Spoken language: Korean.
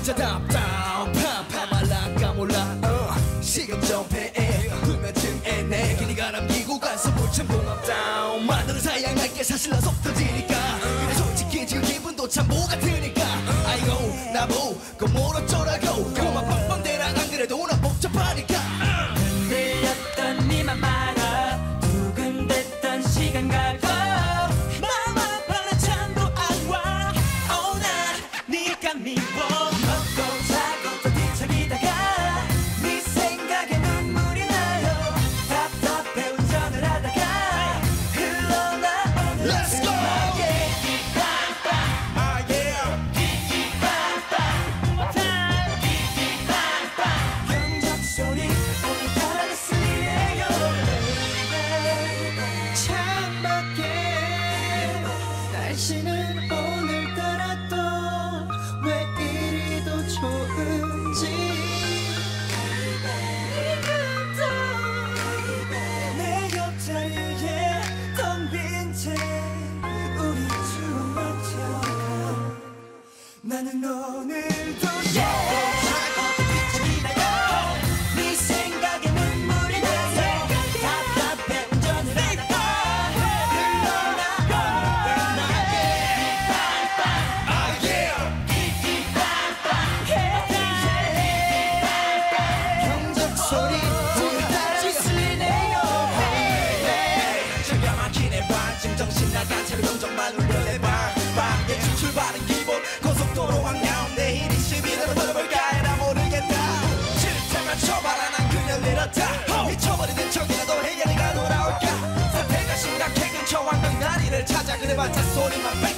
진짜 답답 파 말랑가 몰라 시금 접해 불면증에 내 길이가 남기고 가서 물참 봉합 다운 만드는 사양할게 사실 난 속 터지니까 근데 솔직히 지금 기분도 참 뭐 같으니까 아이고 나보고 뭘 어쩌라고 그만 빵빵대라 안 그래도 난 복잡하니까 흔들렸던 네 맘 알아 두근댔던 시간 가고 마음 아파라 잠도 안 와 Oh 난 네가 미워 먹고 자고 또 뒤척이다가 네 생각에 눈물이 나요 답답해 운전을 하다가 흘러나 오늘 Let's go! 날씨는 오늘따라 또 왜 이리도 좋은지 내 옆자리에 텅 빈 채 우리 추억 맞춰가 나는 오늘도 네 생각에 눈물이 나요 답답해 운전을 하다가 소리 들다지 쓸리네요 제가 막히네 반쯤 정신 나간 채로 경적만 울려내봐 밤에 출발은 기본 고속도로 왕냥 내일 21으로 돌아볼까 해라 모르겠다 실태만 쳐봐라 난 그녀를 잃었다 미쳐버리는 척이라도 해야 네가 돌아올까 사태가 심각해 근처 왕강 다리를 찾아 그래봤자 소리만 뺏